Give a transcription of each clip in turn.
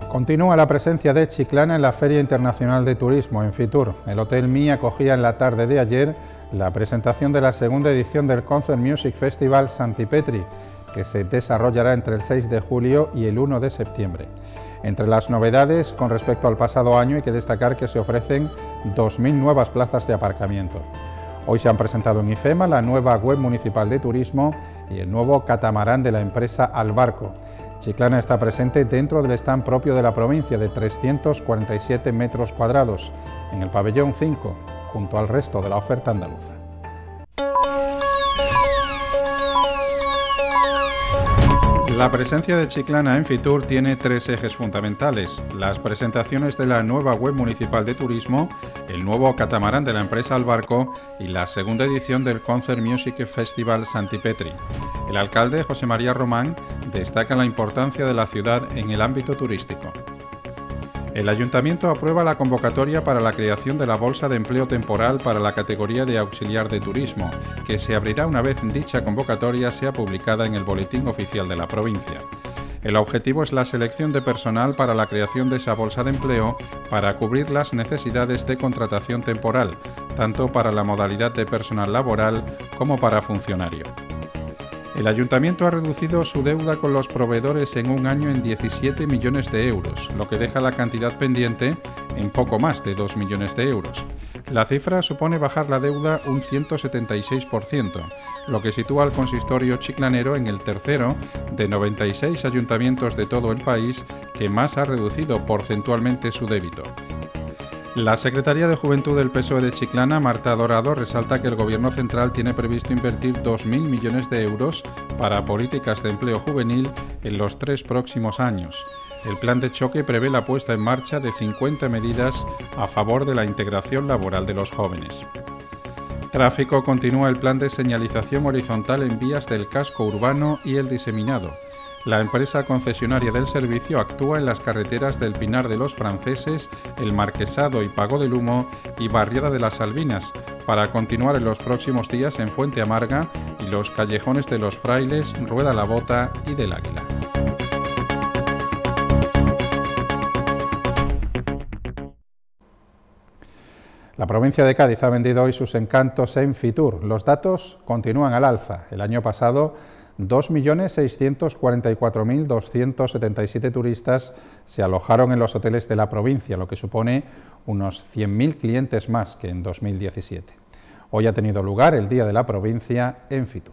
Continúa la presencia de Chiclana en la Feria Internacional de Turismo en Fitur. El Hotel Mi acogía en la tarde de ayer la presentación de la segunda edición del Concert Music Festival Santipetri, que se desarrollará entre el 6 de julio y el 1 de septiembre. Entre las novedades con respecto al pasado año hay que destacar que se ofrecen 2.000 nuevas plazas de aparcamiento. Hoy se han presentado en IFEMA la nueva web municipal de turismo y el nuevo catamarán de la empresa Albarco. Chiclana está presente dentro del stand propio de la provincia de 347 metros cuadrados, en el pabellón 5, junto al resto de la oferta andaluza. La presencia de Chiclana en Fitur tiene tres ejes fundamentales: las presentaciones de la nueva web municipal de turismo, el nuevo catamarán de la empresa Albarco y la segunda edición del Concert Music Festival Santipetri. El alcalde, José María Román, destaca la importancia de la ciudad en el ámbito turístico. El Ayuntamiento aprueba la convocatoria para la creación de la Bolsa de Empleo Temporal para la categoría de auxiliar de turismo, que se abrirá una vez dicha convocatoria sea publicada en el Boletín Oficial de la provincia. El objetivo es la selección de personal para la creación de esa bolsa de empleo para cubrir las necesidades de contratación temporal, tanto para la modalidad de personal laboral como para funcionario. El Ayuntamiento ha reducido su deuda con los proveedores en un año en 17 millones de euros, lo que deja la cantidad pendiente en poco más de 2 millones de euros. La cifra supone bajar la deuda un 176%, lo que sitúa al consistorio chiclanero en el tercero de 96 ayuntamientos de todo el país que más ha reducido porcentualmente su débito. La secretaria de Juventud del PSOE de Chiclana, Marta Dorado, resalta que el Gobierno central tiene previsto invertir 2.000 millones de euros para políticas de empleo juvenil en los 3 próximos años. El plan de choque prevé la puesta en marcha de 50 medidas a favor de la integración laboral de los jóvenes. Tráfico continúa el plan de señalización horizontal en vías del casco urbano y el diseminado. La empresa concesionaria del servicio actúa en las carreteras del Pinar de los Franceses, El Marquesado y Pago del Humo y Barriada de las Salvinas, para continuar en los próximos días en Fuente Amarga y los callejones de los Frailes, Rueda la Bota y del Águila. La provincia de Cádiz ha vendido hoy sus encantos en Fitur. Los datos continúan al alza. El año pasado, 2.644.277 turistas se alojaron en los hoteles de la provincia, lo que supone unos 100.000 clientes más que en 2017. Hoy ha tenido lugar el Día de la Provincia en Fitur.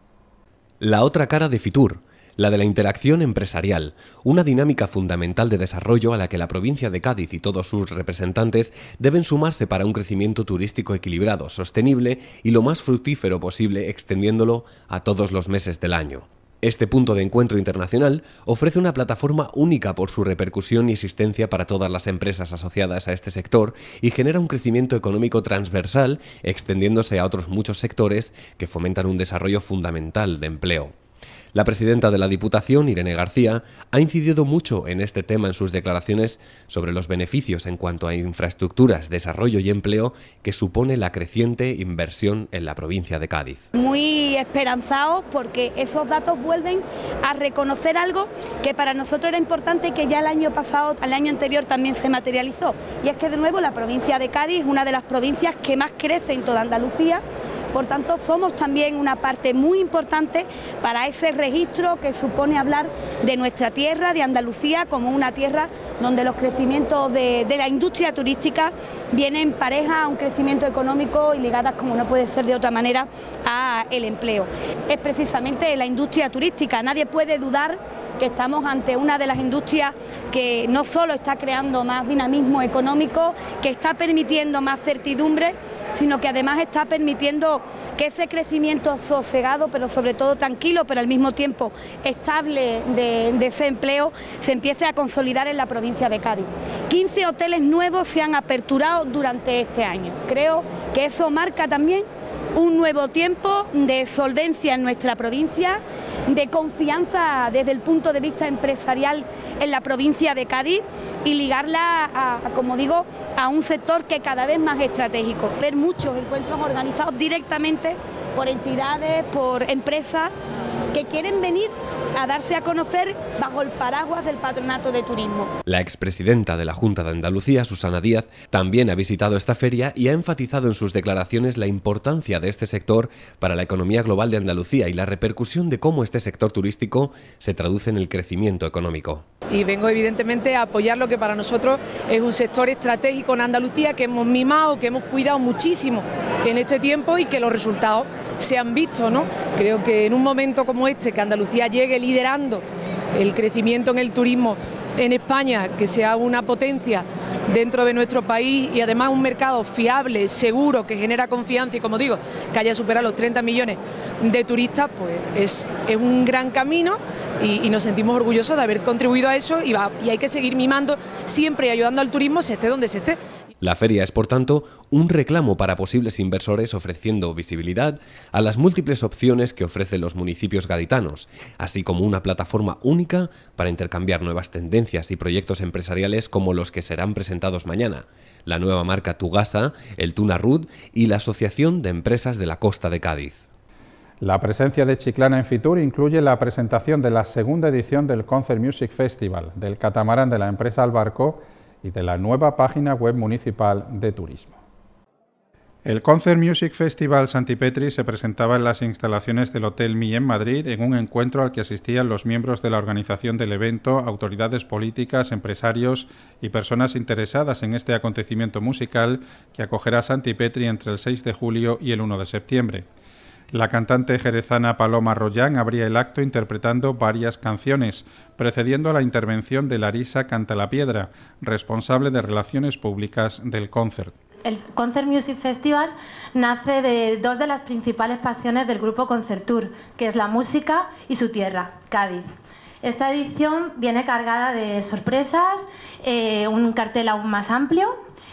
La otra cara de Fitur, la de la interacción empresarial, una dinámica fundamental de desarrollo a la que la provincia de Cádiz y todos sus representantes deben sumarse para un crecimiento turístico equilibrado, sostenible y lo más fructífero posible, extendiéndolo a todos los meses del año. Este punto de encuentro internacional ofrece una plataforma única por su repercusión y existencia para todas las empresas asociadas a este sector y genera un crecimiento económico transversal, extendiéndose a otros muchos sectores que fomentan un desarrollo fundamental de empleo. La presidenta de la Diputación, Irene García, ha incidido mucho en este tema en sus declaraciones sobre los beneficios en cuanto a infraestructuras, desarrollo y empleo que supone la creciente inversión en la provincia de Cádiz. Muy esperanzados porque esos datos vuelven a reconocer algo que para nosotros era importante y que ya el año pasado, al año anterior también se materializó. Y es que de nuevo la provincia de Cádiz es una de las provincias que más crece en toda Andalucía. Por tanto, somos también una parte muy importante para ese registro que supone hablar de nuestra tierra, de Andalucía, como una tierra donde los crecimientos de la industria turística vienen pareja a un crecimiento económico y ligadas, como no puede ser de otra manera, al empleo. Es precisamente la industria turística, nadie puede dudar que estamos ante una de las industrias que no solo está creando más dinamismo económico, que está permitiendo más certidumbre, sino que además está permitiendo que ese crecimiento sosegado, pero sobre todo tranquilo, pero al mismo tiempo estable de ese empleo, se empiece a consolidar en la provincia de Cádiz. 15 hoteles nuevos se han aperturado durante este año. Creo que eso marca también un nuevo tiempo de solvencia en nuestra provincia, de confianza desde el punto de vista empresarial en la provincia de Cádiz y ligarla, como digo, a un sector que cada vez más estratégico. Ver muchos encuentros organizados directamente por entidades, por empresas que quieren venir a darse a conocer bajo el paraguas del Patronato de Turismo. La expresidenta de la Junta de Andalucía, Susana Díaz, también ha visitado esta feria y ha enfatizado en sus declaraciones la importancia de este sector para la economía global de Andalucía y la repercusión de cómo este sector turístico se traduce en el crecimiento económico. Y vengo evidentemente a apoyar lo que para nosotros es un sector estratégico en Andalucía que hemos mimado, que hemos cuidado muchísimo en este tiempo y que los resultados se han visto, ¿no? Creo que en un momento como este, que Andalucía llegue liderando el crecimiento en el turismo en España, que sea una potencia dentro de nuestro país y además un mercado fiable, seguro, que genera confianza y, como digo, que haya superado los 30 millones de turistas, pues es un gran camino y nos sentimos orgullosos de haber contribuido a eso y hay que seguir mimando siempre y ayudando al turismo, se esté donde se esté. La feria es, por tanto, un reclamo para posibles inversores ofreciendo visibilidad a las múltiples opciones que ofrecen los municipios gaditanos, así como una plataforma única para intercambiar nuevas tendencias y proyectos empresariales como los que serán presentados mañana, la nueva marca Tugasa, el Tuna Rud y la Asociación de Empresas de la Costa de Cádiz. La presencia de Chiclana en Fitur incluye la presentación de la segunda edición del Concert Music Festival, del catamarán de la empresa Albarco y de la nueva página web municipal de turismo. El Concert Music Festival Santipetri se presentaba en las instalaciones del Hotel Mi en Madrid en un encuentro al que asistían los miembros de la organización del evento, autoridades políticas, empresarios y personas interesadas en este acontecimiento musical que acogerá Santipetri entre el 6 de julio y el 1 de septiembre. La cantante jerezana Paloma Rollán abría el acto interpretando varias canciones, precediendo a la intervención de Larisa Cantalapiedra, responsable de Relaciones Públicas del Concert. El Concert Music Festival nace de dos de las principales pasiones del grupo Concertur, que es la música y su tierra, Cádiz. Esta edición viene cargada de sorpresas, un cartel aún más amplio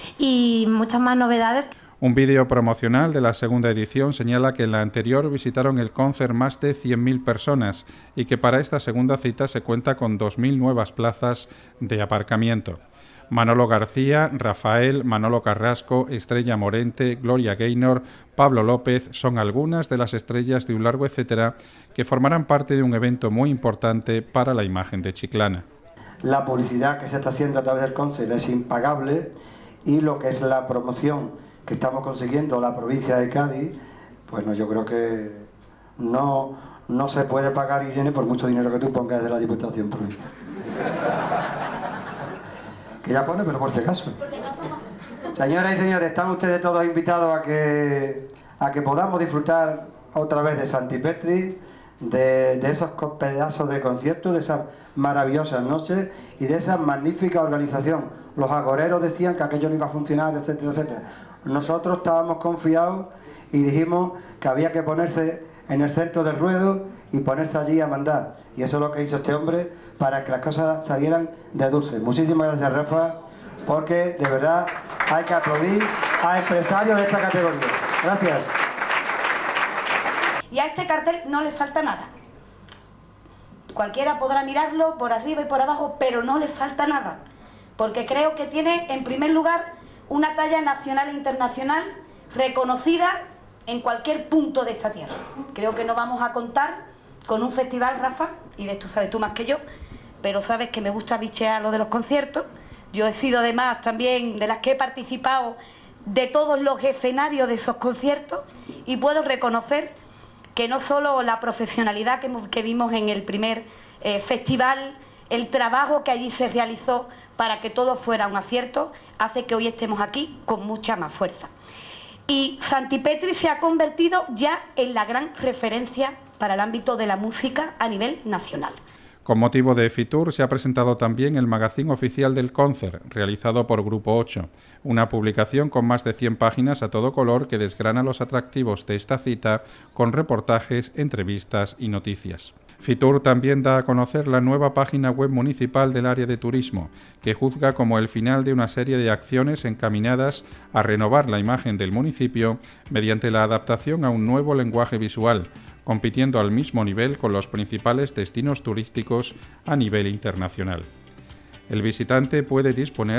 y muchas más novedades. Un vídeo promocional de la segunda edición señala que en la anterior visitaron el concert más de 100.000 personas y que para esta segunda cita se cuenta con 2.000 nuevas plazas de aparcamiento. Manolo García, Rafael, Manolo Carrasco, Estrella Morente, Gloria Gaynor, Pablo López son algunas de las estrellas de un largo etcétera que formarán parte de un evento muy importante para la imagen de Chiclana. La publicidad que se está haciendo a través del concert es impagable y lo que es la promoción que estamos consiguiendo la provincia de Cádiz, pues no, yo creo que no se puede pagar, Irene, por mucho dinero que tú pongas de la Diputación Provincial. Que ya pone, pero por si acaso. Señoras y señores, están ustedes todos invitados a que podamos disfrutar otra vez de Santipetri, de esos pedazos de conciertos, de esas maravillosas noches y de esa magnífica organización. Los agoreros decían que aquello no iba a funcionar, etcétera, etcétera. Nosotros estábamos confiados y dijimos que había que ponerse en el centro del ruedo y ponerse allí a mandar. Y eso es lo que hizo este hombre para que las cosas salieran de dulce. Muchísimas gracias, Rafa, porque de verdad hay que aplaudir a empresarios de esta categoría. Gracias. Y a este cartel no le falta nada. Cualquiera podrá mirarlo por arriba y por abajo, pero no le falta nada. Porque creo que tiene, en primer lugar, una talla nacional e internacional reconocida en cualquier punto de esta tierra. Creo que no vamos a contar con un festival, Rafa, y de esto sabes tú más que yo, pero sabes que me gusta bichear lo de los conciertos. Yo he sido además también de las que he participado de todos los escenarios de esos conciertos y puedo reconocer que no solo la profesionalidad que vimos en el primer festival, el trabajo que allí se realizó para que todo fuera un acierto, hace que hoy estemos aquí con mucha más fuerza. Y Santipetri se ha convertido ya en la gran referencia para el ámbito de la música a nivel nacional. Con motivo de Fitur se ha presentado también el magazín oficial del concert, realizado por Grupo 8, una publicación con más de 100 páginas a todo color que desgrana los atractivos de esta cita con reportajes, entrevistas y noticias. Fitur también da a conocer la nueva página web municipal del área de turismo, que juzga como el final de una serie de acciones encaminadas a renovar la imagen del municipio mediante la adaptación a un nuevo lenguaje visual, compitiendo al mismo nivel con los principales destinos turísticos a nivel internacional. El visitante puede disponer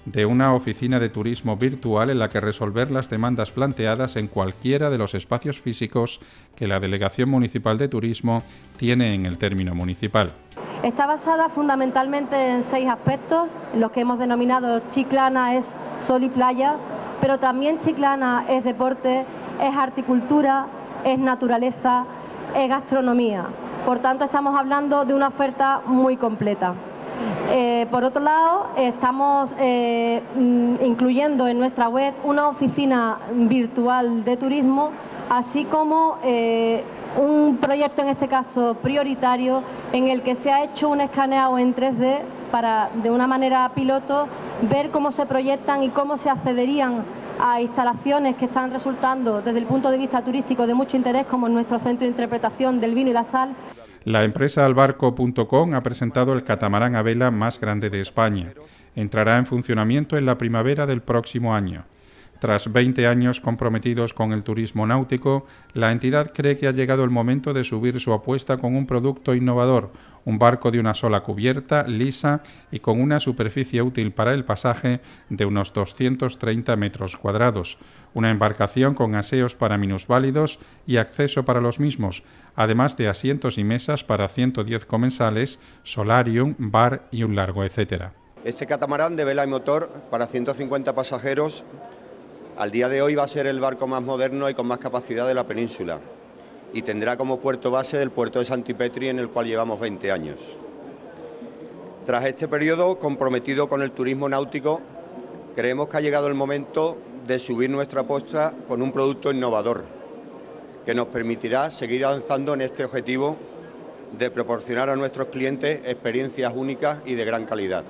de una oficina de turismo virtual en la que resolver las demandas planteadas en cualquiera de los espacios físicos que la Delegación Municipal de Turismo tiene en el término municipal. Está basada fundamentalmente en 6 aspectos, los que hemos denominado Chiclana es sol y playa, pero también Chiclana es deporte, es horticultura, es naturaleza, es gastronomía. Por tanto, estamos hablando de una oferta muy completa. Por otro lado, estamos incluyendo en nuestra web una oficina virtual de turismo, así como un proyecto, en este caso prioritario, en el que se ha hecho un escaneado en 3D para, de una manera piloto, ver cómo se proyectan y cómo se accederían a instalaciones que están resultando desde el punto de vista turístico de mucho interés, como en nuestro centro de interpretación del vino y la sal. La empresa albarco.com ha presentado el catamarán a vela más grande de España. Entrará en funcionamiento en la primavera del próximo año. Tras 20 años comprometidos con el turismo náutico, la entidad cree que ha llegado el momento de subir su apuesta con un producto innovador, un barco de una sola cubierta, lisa y con una superficie útil para el pasaje de unos 230 metros cuadrados, una embarcación con aseos para minusválidos y acceso para los mismos, además de asientos y mesas para 110 comensales, solarium, bar y un largo etcétera. Este catamarán de vela y motor para 150 pasajeros al día de hoy va a ser el barco más moderno y con más capacidad de la península y tendrá como puerto base el puerto de Santipetri, en el cual llevamos 20 años. Tras este periodo comprometido con el turismo náutico, creemos que ha llegado el momento de subir nuestra apuesta con un producto innovador que nos permitirá seguir avanzando en este objetivo de proporcionar a nuestros clientes experiencias únicas y de gran calidad.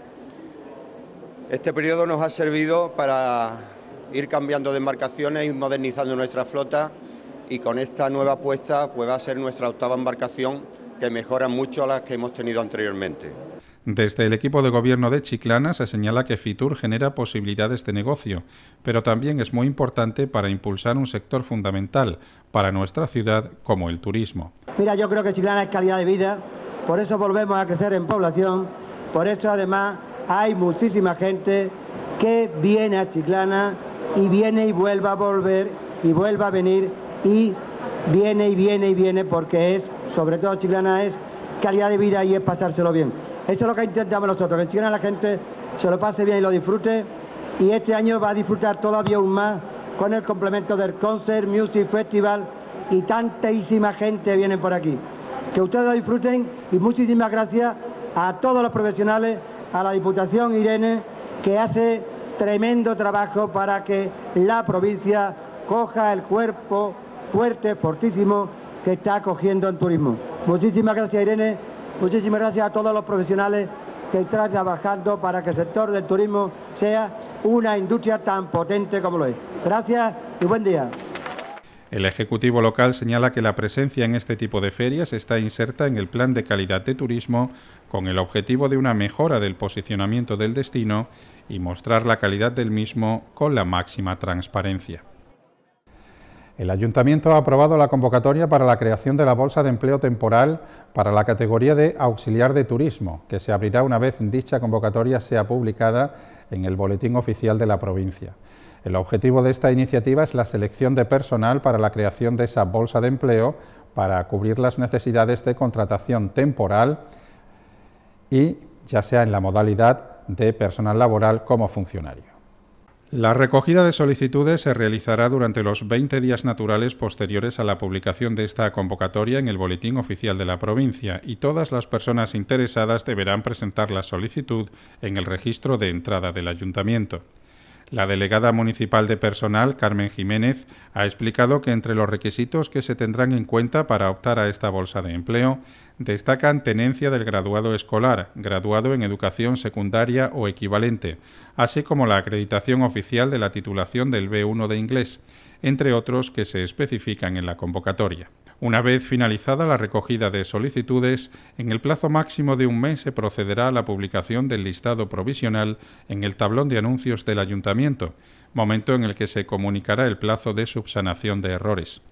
Este periodo nos ha servido para ir cambiando de embarcaciones y modernizando nuestra flota, y con esta nueva apuesta pues va a ser nuestra 8ª embarcación, que mejora mucho a las que hemos tenido anteriormente. Desde el equipo de gobierno de Chiclana se señala que Fitur genera posibilidades de negocio, pero también es muy importante para impulsar un sector fundamental para nuestra ciudad como el turismo. Mira, yo creo que Chiclana es calidad de vida, por eso volvemos a crecer en población, por eso además hay muchísima gente que viene a Chiclana y viene y vuelve a volver y vuelve a venir y viene y viene y viene, porque es, sobre todo Chiclana es calidad de vida y es pasárselo bien. Eso es lo que intentamos nosotros, que en Chiclana la gente se lo pase bien y lo disfrute, y este año va a disfrutar todavía aún más con el complemento del Concert Music Festival, y tantísima gente viene por aquí. Que ustedes lo disfruten, y muchísimas gracias a todos los profesionales, a la Diputación Irene, que hace tremendo trabajo para que la provincia coja el cuerpo fuerte, fortísimo, que está cogiendo en turismo. Muchísimas gracias, Irene, muchísimas gracias a todos los profesionales que están trabajando para que el sector del turismo sea una industria tan potente como lo es. Gracias y buen día. El Ejecutivo local señala que la presencia en este tipo de ferias está inserta en el Plan de Calidad de Turismo con el objetivo de una mejora del posicionamiento del destino y mostrar la calidad del mismo con la máxima transparencia. El Ayuntamiento ha aprobado la convocatoria para la creación de la Bolsa de Empleo Temporal para la categoría de auxiliar de turismo, que se abrirá una vez dicha convocatoria sea publicada en el Boletín Oficial de la provincia. El objetivo de esta iniciativa es la selección de personal para la creación de esa bolsa de empleo para cubrir las necesidades de contratación temporal y ya sea en la modalidad de personal laboral como funcionario. La recogida de solicitudes se realizará durante los 20 días naturales posteriores a la publicación de esta convocatoria en el Boletín Oficial de la provincia, y todas las personas interesadas deberán presentar la solicitud en el registro de entrada del Ayuntamiento. La delegada municipal de personal, Carmen Jiménez, ha explicado que entre los requisitos que se tendrán en cuenta para optar a esta bolsa de empleo destacan tenencia del graduado escolar, graduado en educación secundaria o equivalente, así como la acreditación oficial de la titulación del B1 de inglés, entre otros que se especifican en la convocatoria. Una vez finalizada la recogida de solicitudes, en el plazo máximo de un mes se procederá a la publicación del listado provisional en el tablón de anuncios del Ayuntamiento, momento en el que se comunicará el plazo de subsanación de errores.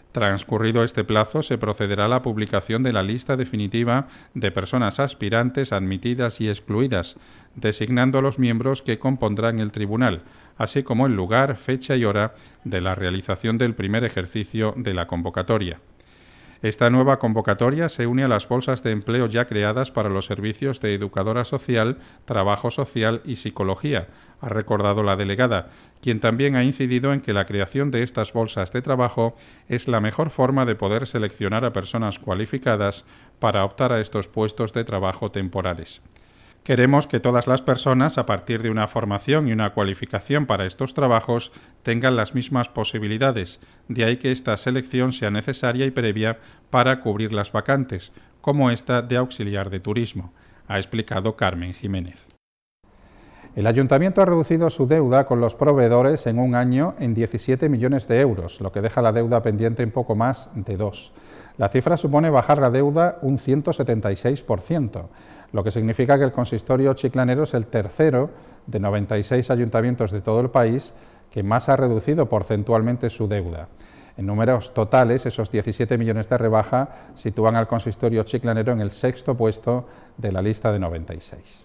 Transcurrido este plazo, se procederá a la publicación de la lista definitiva de personas aspirantes admitidas y excluidas, designando los miembros que compondrán el tribunal, así como el lugar, fecha y hora de la realización del primer ejercicio de la convocatoria. Esta nueva convocatoria se une a las bolsas de empleo ya creadas para los servicios de educadora social, trabajo social y psicología, ha recordado la delegada, quien también ha incidido en que la creación de estas bolsas de trabajo es la mejor forma de poder seleccionar a personas cualificadas para optar a estos puestos de trabajo temporales. Queremos que todas las personas, a partir de una formación y una cualificación para estos trabajos, tengan las mismas posibilidades, de ahí que esta selección sea necesaria y previa para cubrir las vacantes, como esta de auxiliar de turismo, ha explicado Carmen Jiménez. El Ayuntamiento ha reducido su deuda con los proveedores en un año en 17 millones de euros, lo que deja la deuda pendiente en poco más de 2. La cifra supone bajar la deuda un 176%, lo que significa que el consistorio chiclanero es el tercero de 96 ayuntamientos de todo el país que más ha reducido porcentualmente su deuda. En números totales, esos 17 millones de rebaja sitúan al consistorio chiclanero en el sexto puesto de la lista de 96.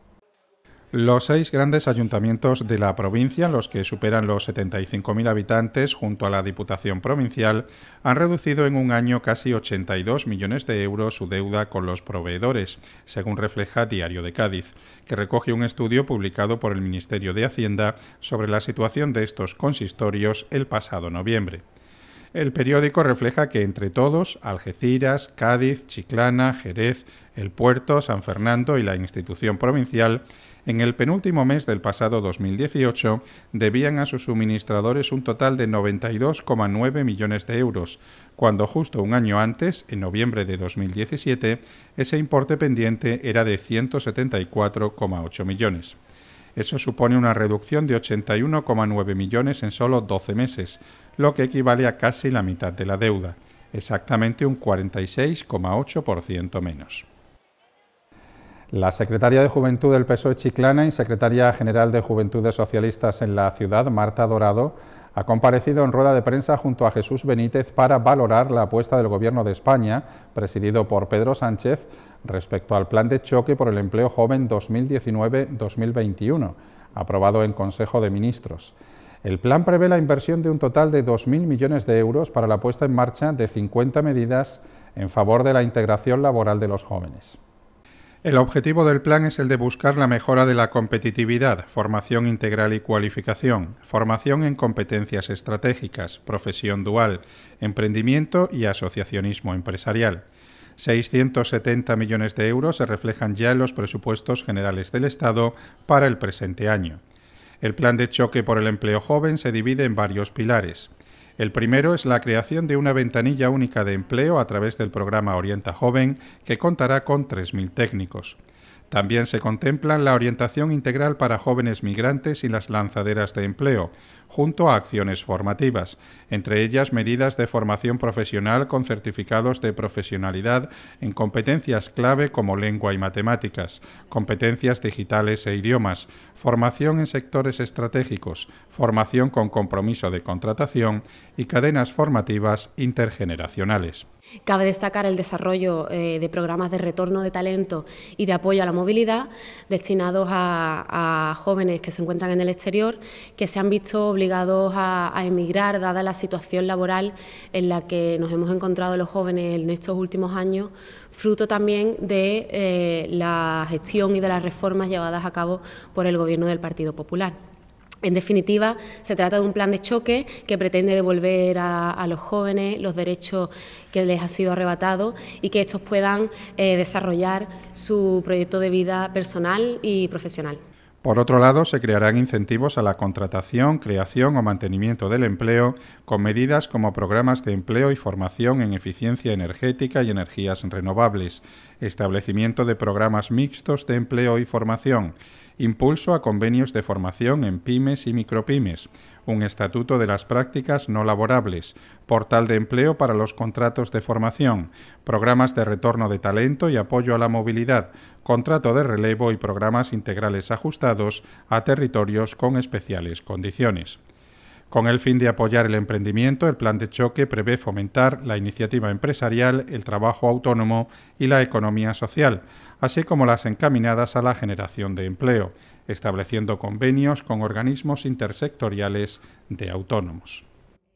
Los 6 grandes ayuntamientos de la provincia, los que superan los 75.000 habitantes, junto a la Diputación Provincial, han reducido en un año casi 82 millones de euros su deuda con los proveedores, según refleja Diario de Cádiz, que recoge un estudio publicado por el Ministerio de Hacienda sobre la situación de estos consistorios el pasado noviembre. El periódico refleja que entre todos, Algeciras, Cádiz, Chiclana, Jerez, El Puerto, San Fernando y la institución provincial, en el penúltimo mes del pasado 2018 debían a sus suministradores un total de 92,9 millones de euros, cuando justo un año antes, en noviembre de 2017, ese importe pendiente era de 174,8 millones. Eso supone una reducción de 81,9 millones en solo 12 meses, lo que equivale a casi la mitad de la deuda, exactamente un 46,8% menos. La secretaria de Juventud del PSOE Chiclana y secretaria general de Juventudes Socialistas en la ciudad, Marta Dorado, ha comparecido en rueda de prensa junto a Jesús Benítez para valorar la apuesta del Gobierno de España, presidido por Pedro Sánchez, respecto al Plan de Choque por el Empleo Joven 2019-2021, aprobado en Consejo de Ministros. El plan prevé la inversión de un total de 2.000 millones de euros para la puesta en marcha de 50 medidas en favor de la integración laboral de los jóvenes. El objetivo del plan es el de buscar la mejora de la competitividad, formación integral y cualificación, formación en competencias estratégicas, profesión dual, emprendimiento y asociacionismo empresarial. 670 millones de euros se reflejan ya en los presupuestos generales del Estado para el presente año. El plan de choque por el empleo joven se divide en varios pilares. El primero es la creación de una ventanilla única de empleo a través del programa Orienta Joven, que contará con 3.000 técnicos. También se contemplan la orientación integral para jóvenes migrantes y las lanzaderas de empleo, junto a acciones formativas, entre ellas medidas de formación profesional con certificados de profesionalidad en competencias clave como lengua y matemáticas, competencias digitales e idiomas, formación en sectores estratégicos, formación con compromiso de contratación y cadenas formativas intergeneracionales. Cabe destacar el desarrollo de programas de retorno de talento y de apoyo a la movilidad destinados a jóvenes que se encuentran en el exterior, que se han visto obligados a emigrar dada la situación laboral en la que nos hemos encontrado los jóvenes en estos últimos años, fruto también de la gestión y de las reformas llevadas a cabo por el Gobierno del Partido Popular. En definitiva, se trata de un plan de choque que pretende devolver a los jóvenes los derechos que les ha sido arrebatado y que estos puedan desarrollar su proyecto de vida personal y profesional. Por otro lado, se crearán incentivos a la contratación, creación o mantenimiento del empleo con medidas como programas de empleo y formación en eficiencia energética y energías renovables, establecimiento de programas mixtos de empleo y formación, impulso a convenios de formación en pymes y micropymes, un estatuto de las prácticas no laborables, portal de empleo para los contratos de formación, programas de retorno de talento y apoyo a la movilidad, contrato de relevo y programas integrales ajustados a territorios con especiales condiciones. Con el fin de apoyar el emprendimiento, el plan de choque prevé fomentar la iniciativa empresarial, el trabajo autónomo y la economía social, así como las encaminadas a la generación de empleo, estableciendo convenios con organismos intersectoriales de autónomos.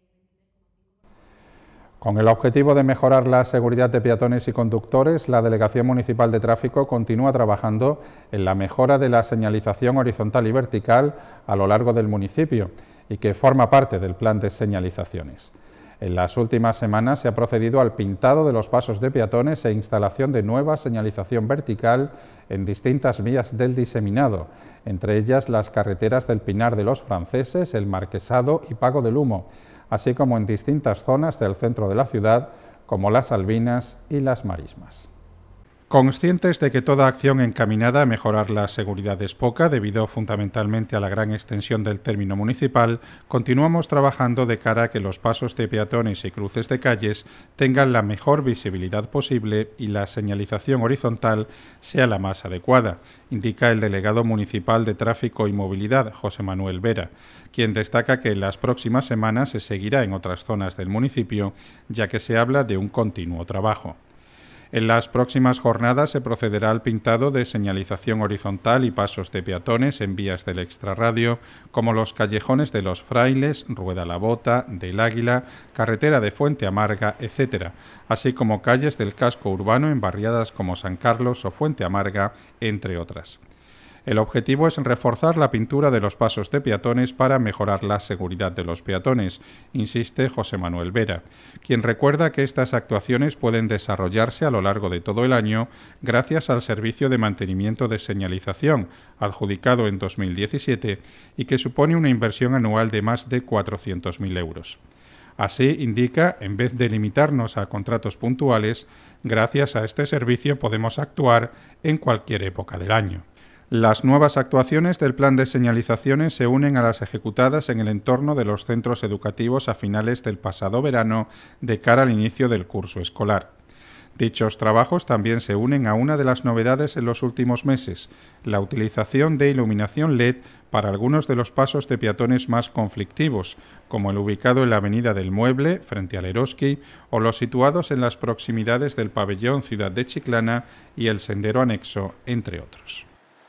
Con el objetivo de mejorar la seguridad de peatones y conductores, la Delegación Municipal de Tráfico continúa trabajando en la mejora de la señalización horizontal y vertical a lo largo del municipio y que forma parte del plan de señalizaciones. En las últimas semanas se ha procedido al pintado de los pasos de peatones e instalación de nueva señalización vertical en distintas vías del diseminado, entre ellas las carreteras del Pinar de los Franceses, el Marquesado y Pago del Humo, así como en distintas zonas del centro de la ciudad, como las Albinas y las Marismas. Conscientes de que toda acción encaminada a mejorar la seguridad es poca, debido fundamentalmente a la gran extensión del término municipal, continuamos trabajando de cara a que los pasos de peatones y cruces de calles tengan la mejor visibilidad posible y la señalización horizontal sea la más adecuada, indica el delegado municipal de Tráfico y Movilidad, José Manuel Vera, quien destaca que en las próximas semanas se seguirá en otras zonas del municipio, ya que se habla de un continuo trabajo. En las próximas jornadas se procederá al pintado de señalización horizontal y pasos de peatones en vías del extrarradio, como los callejones de los Frailes, Rueda la Bota, del Águila, carretera de Fuente Amarga, etc., así como calles del casco urbano en barriadas como San Carlos o Fuente Amarga, entre otras. El objetivo es reforzar la pintura de los pasos de peatones para mejorar la seguridad de los peatones, insiste José Manuel Vera, quien recuerda que estas actuaciones pueden desarrollarse a lo largo de todo el año gracias al servicio de mantenimiento de señalización, adjudicado en 2017, y que supone una inversión anual de más de 400.000 euros. Así, indica, en vez de limitarnos a contratos puntuales, gracias a este servicio podemos actuar en cualquier época del año. Las nuevas actuaciones del plan de señalizaciones se unen a las ejecutadas en el entorno de los centros educativos a finales del pasado verano de cara al inicio del curso escolar. Dichos trabajos también se unen a una de las novedades en los últimos meses, la utilización de iluminación LED para algunos de los pasos de peatones más conflictivos, como el ubicado en la Avenida del Mueble, frente al Eroski, o los situados en las proximidades del pabellón Ciudad de Chiclana y el sendero anexo, entre otros.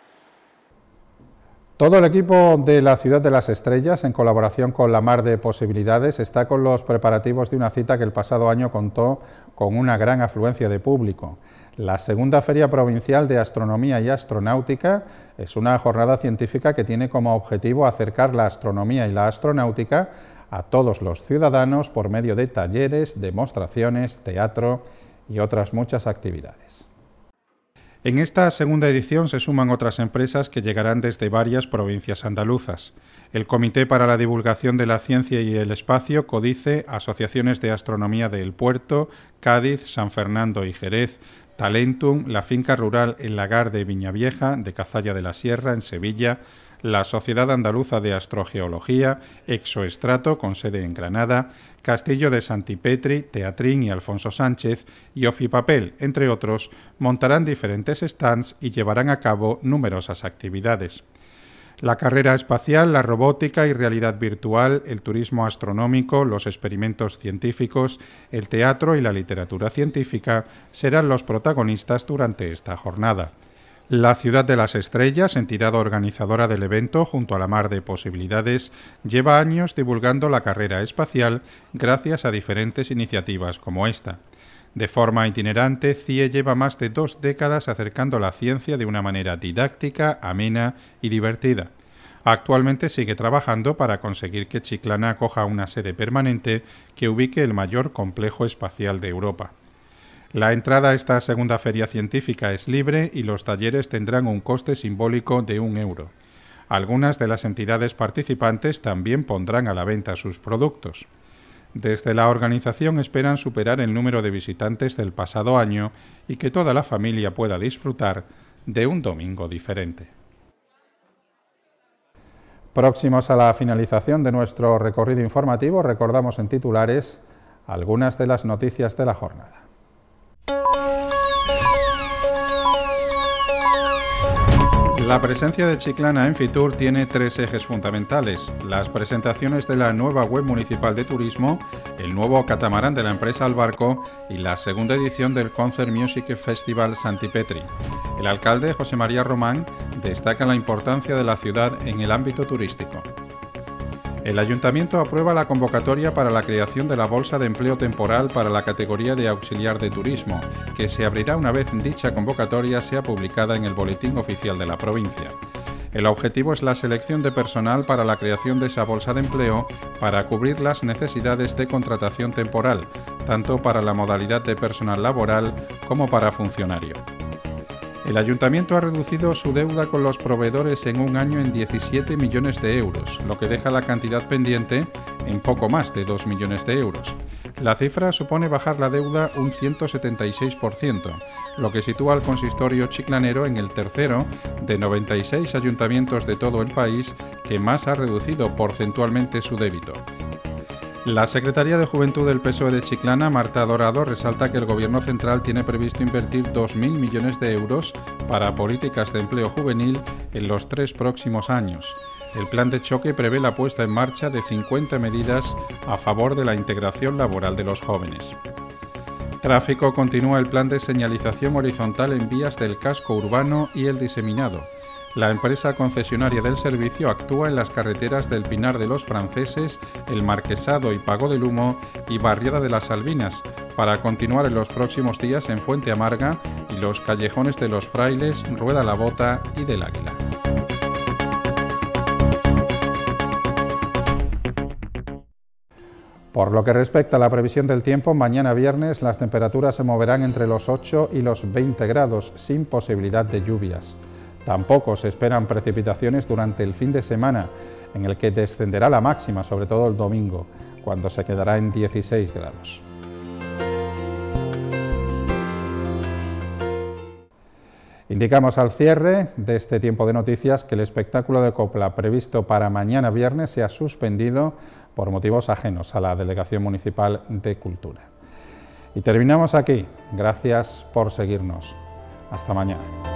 Todo el equipo de la Ciudad de las Estrellas, en colaboración con la Mar de Posibilidades, está con los preparativos de una cita que el pasado año contó con una gran afluencia de público. La segunda Feria Provincial de Astronomía y Astronáutica es una jornada científica que tiene como objetivo acercar la astronomía y la astronáutica a todos los ciudadanos por medio de talleres, demostraciones, teatro y otras muchas actividades. En esta segunda edición se suman otras empresas que llegarán desde varias provincias andaluzas. El Comité para la Divulgación de la Ciencia y el Espacio, CODICE, asociaciones de astronomía de El Puerto, Cádiz, San Fernando y Jerez, Talentum, la finca rural El Lagar de Viñavieja, de Cazalla de la Sierra, en Sevilla, la Sociedad Andaluza de Astrogeología, Exoestrato, con sede en Granada, Castillo de Santipetri, Teatrín y Alfonso Sánchez, y Ofipapel, entre otros, montarán diferentes stands y llevarán a cabo numerosas actividades. La carrera espacial, la robótica y realidad virtual, el turismo astronómico, los experimentos científicos, el teatro y la literatura científica serán los protagonistas durante esta jornada. La Ciudad de las Estrellas, entidad organizadora del evento junto a la Mar de Posibilidades, lleva años divulgando la carrera espacial gracias a diferentes iniciativas como esta. De forma itinerante, CIE lleva más de 2 décadas acercando la ciencia de una manera didáctica, amena y divertida. Actualmente sigue trabajando para conseguir que Chiclana acoja una sede permanente que ubique el mayor complejo espacial de Europa. La entrada a esta segunda feria científica es libre y los talleres tendrán un coste simbólico de 1 euro. Algunas de las entidades participantes también pondrán a la venta sus productos. Desde la organización esperan superar el número de visitantes del pasado año y que toda la familia pueda disfrutar de un domingo diferente. Próximos a la finalización de nuestro recorrido informativo, recordamos en titulares algunas de las noticias de la jornada. La presencia de Chiclana en Fitur tiene tres ejes fundamentales: las presentaciones de la nueva web municipal de turismo, el nuevo catamarán de la empresa Albarco y la segunda edición del Concert Music Festival Santipetri. El alcalde, José María Román, destaca la importancia de la ciudad en el ámbito turístico. El Ayuntamiento aprueba la convocatoria para la creación de la Bolsa de Empleo Temporal para la categoría de auxiliar de turismo, que se abrirá una vez dicha convocatoria sea publicada en el Boletín Oficial de la provincia. El objetivo es la selección de personal para la creación de esa bolsa de empleo para cubrir las necesidades de contratación temporal, tanto para la modalidad de personal laboral como para funcionario. El Ayuntamiento ha reducido su deuda con los proveedores en un año en 17 millones de euros, lo que deja la cantidad pendiente en poco más de 2 millones de euros. La cifra supone bajar la deuda un 176%, lo que sitúa al consistorio chiclanero en el tercero de 96 ayuntamientos de todo el país que más ha reducido porcentualmente su débito. La secretaria de Juventud del PSOE de Chiclana, Marta Dorado, resalta que el Gobierno central tiene previsto invertir 2.000 millones de euros para políticas de empleo juvenil en los 3 próximos años. El plan de choque prevé la puesta en marcha de 50 medidas a favor de la integración laboral de los jóvenes. Tráfico continúa el plan de señalización horizontal en vías del casco urbano y el diseminado. La empresa concesionaria del servicio actúa en las carreteras del Pinar de los Franceses, El Marquesado y Pago del Humo y Barriada de las Salvinas, para continuar en los próximos días en Fuente Amarga y los callejones de los Frailes, Rueda la Bota y del Águila. Por lo que respecta a la previsión del tiempo, mañana viernes las temperaturas se moverán entre los 8 y los 20 grados, sin posibilidad de lluvias. Tampoco se esperan precipitaciones durante el fin de semana, en el que descenderá la máxima, sobre todo el domingo, cuando se quedará en 16 grados. Indicamos al cierre de este tiempo de noticias que el espectáculo de copla previsto para mañana viernes se ha suspendido por motivos ajenos a la Delegación Municipal de Cultura. Y terminamos aquí. Gracias por seguirnos. Hasta mañana.